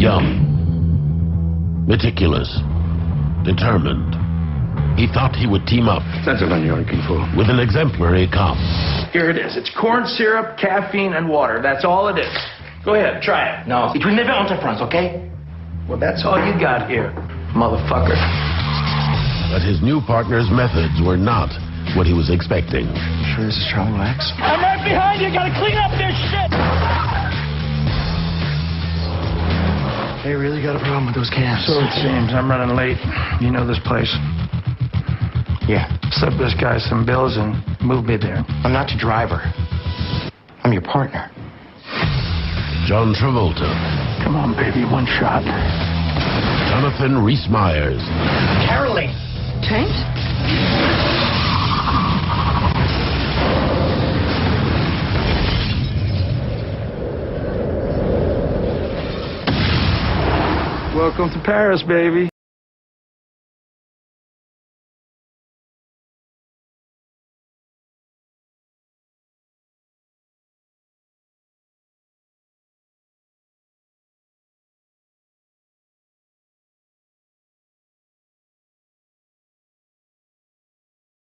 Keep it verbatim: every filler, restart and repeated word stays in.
Young, meticulous, determined. He thought he would team up. That's what you're looking for. With an exemplary cop. Here it is. It's corn syrup, caffeine, and water. That's all it is. Go ahead, try it. No, it will never enter France, okay? Well, that's all you got here, motherfucker. But his new partner's methods were not what he was expecting. Sure this is Charlie Wax? I'm right behind you. Gotta clean up this shit. Hey, really got a problem with those cans? So it seems. I'm running late. You know this place. Yeah. Slip this guy some bills and move me there. I'm not your driver. I'm your partner. John Travolta. Come on, baby. One shot. Jonathan Rhys Meyers. Caroline. James? Welcome to Paris, baby.